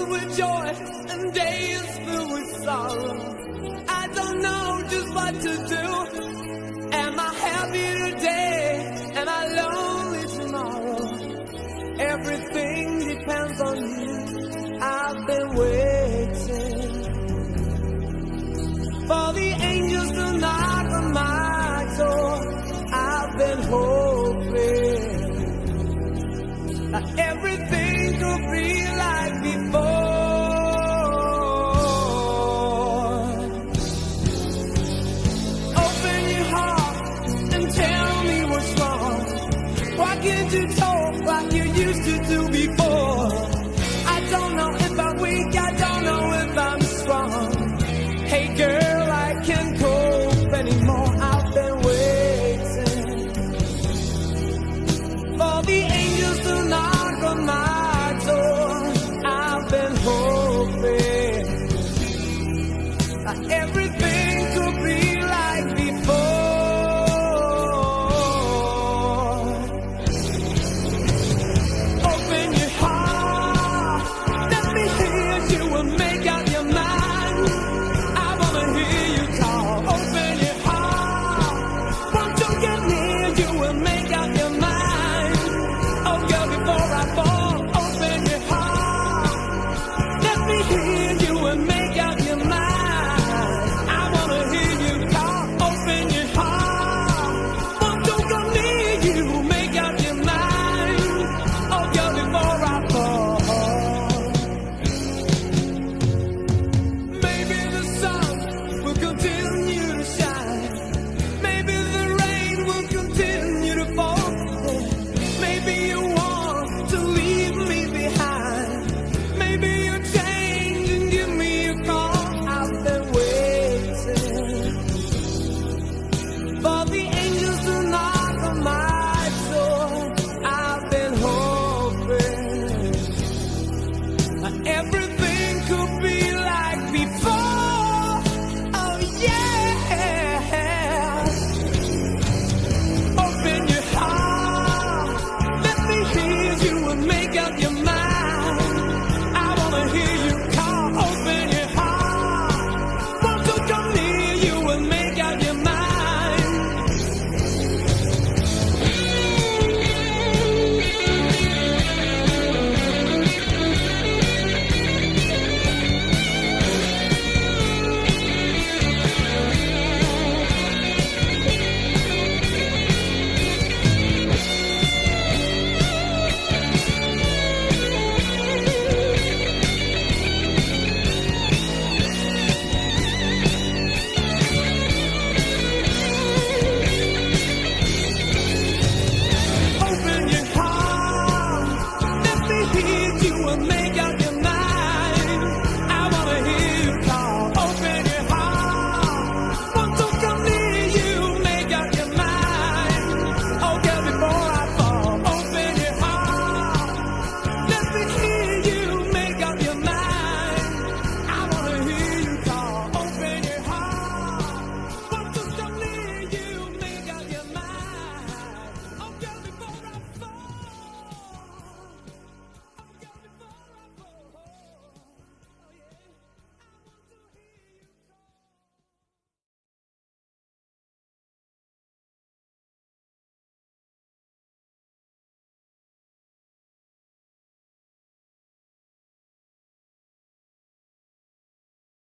filled with joy and days filled with sorrow. I don't know just what to do. Am I happy today? Am I lonely tomorrow? Everything depends on you. I've been waiting for the angels to knock on my door. I've been hoping that everything could be like before. Open your heart and tell me what's wrong. Why can't you talk like you used to do before? I don't know if I'm weak, I don't know if I'm strong. Hey girl, I can't cope anymore. I've been waiting for the angels to knock on my door. I've been hoping that everything could be like before. Open your heart, let me hear you and make up your mind. I wanna hear you talk. Open your heart, won't you get near you and make up your mind? Oh girl, before I fall, open your heart, let me hear you and make up your mind. I wanna hear you talk. Open your heart, won't you come near you, make up your mind? Oh girl, before I fall. Maybe the sun will continue to shine. Maybe the rain will continue to fall. Maybe you want to leave me behind. Maybe you'll change and give me a call. I've been waiting for the angels to knock on my door. I've been hoping that everything could be like before. Oh yeah. Open your heart, let me hear you and make up your mind. I wanna hear you call. Open your heart, want to come near you and make up your mind. Open your heart, let me hear you and make up your mind. I wanna hear you call. Open your heart, want to come near you, make up your mind. Oh girl, before I fall. Open your heart, let me